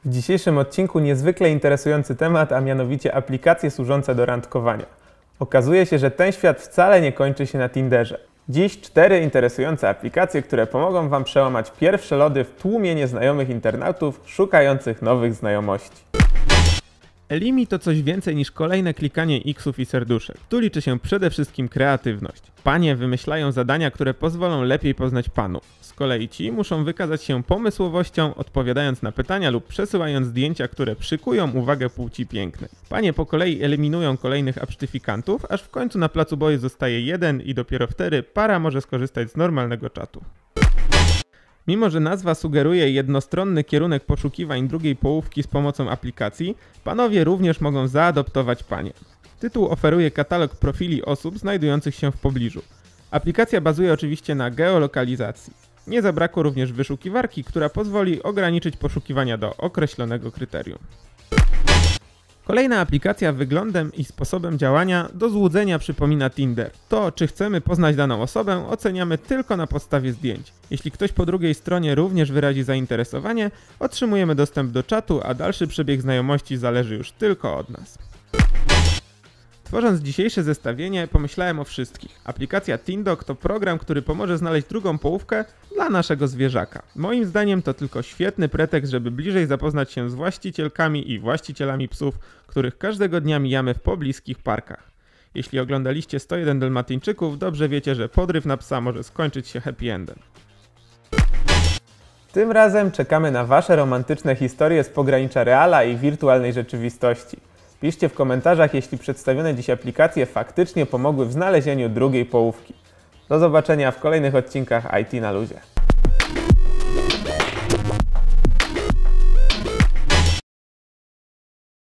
W dzisiejszym odcinku niezwykle interesujący temat, a mianowicie aplikacje służące do randkowania. Okazuje się, że ten świat wcale nie kończy się na Tinderze. Dziś 4 interesujące aplikacje, które pomogą Wam przełamać pierwsze lody w tłumie nieznajomych internautów szukających nowych znajomości. Elimi to coś więcej niż kolejne klikanie X-ów i serduszek. Tu liczy się przede wszystkim kreatywność. Panie wymyślają zadania, które pozwolą lepiej poznać panów. Z kolei ci muszą wykazać się pomysłowością, odpowiadając na pytania lub przesyłając zdjęcia, które przykują uwagę płci pięknej. Panie po kolei eliminują kolejnych absztyfikantów, aż w końcu na placu boju zostaje jeden i dopiero wtedy para może skorzystać z normalnego czatu. Mimo że nazwa sugeruje jednostronny kierunek poszukiwań drugiej połówki z pomocą aplikacji, panowie również mogą zaadoptować panie. Tytuł oferuje katalog profili osób znajdujących się w pobliżu. Aplikacja bazuje oczywiście na geolokalizacji. Nie zabrakło również wyszukiwarki, która pozwoli ograniczyć poszukiwania do określonego kryterium. Kolejna aplikacja wyglądem i sposobem działania do złudzenia przypomina Tinder. To, czy chcemy poznać daną osobę, oceniamy tylko na podstawie zdjęć. Jeśli ktoś po drugiej stronie również wyrazi zainteresowanie, otrzymujemy dostęp do czatu, a dalszy przebieg znajomości zależy już tylko od nas. Tworząc dzisiejsze zestawienie, pomyślałem o wszystkich. Aplikacja Tindog to program, który pomoże znaleźć drugą połówkę dla naszego zwierzaka. Moim zdaniem to tylko świetny pretekst, żeby bliżej zapoznać się z właścicielkami i właścicielami psów, których każdego dnia mijamy w pobliskich parkach. Jeśli oglądaliście 101 Dalmatyńczyków, dobrze wiecie, że podryw na psa może skończyć się happy endem. Tym razem czekamy na Wasze romantyczne historie z pogranicza reala i wirtualnej rzeczywistości. Piszcie w komentarzach, jeśli przedstawione dziś aplikacje faktycznie pomogły w znalezieniu drugiej połówki. Do zobaczenia w kolejnych odcinkach IT na luzie.